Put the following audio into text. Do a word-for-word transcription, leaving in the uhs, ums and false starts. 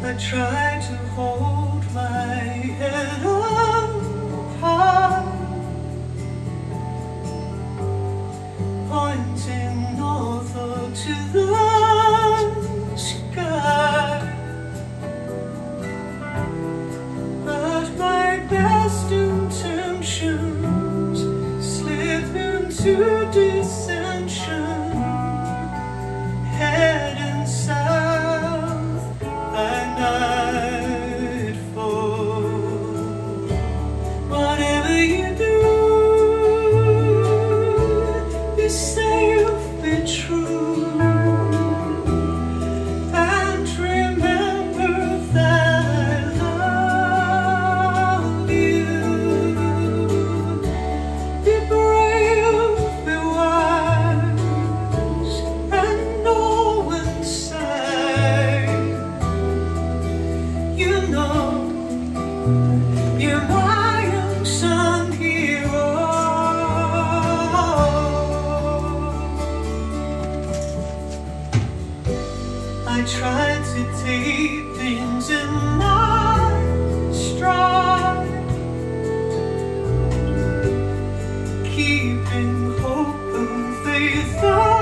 I try to hold my head up high, pointing north or to the sky. But my best intentions slip into dissension, heading south by nightfall. Whatever you do, be safe, be true, and remember that I love you. Be brave, be wise, and know inside, you know, you're my unsung hero. I try to take things in my stride, keeping hope and faith alive.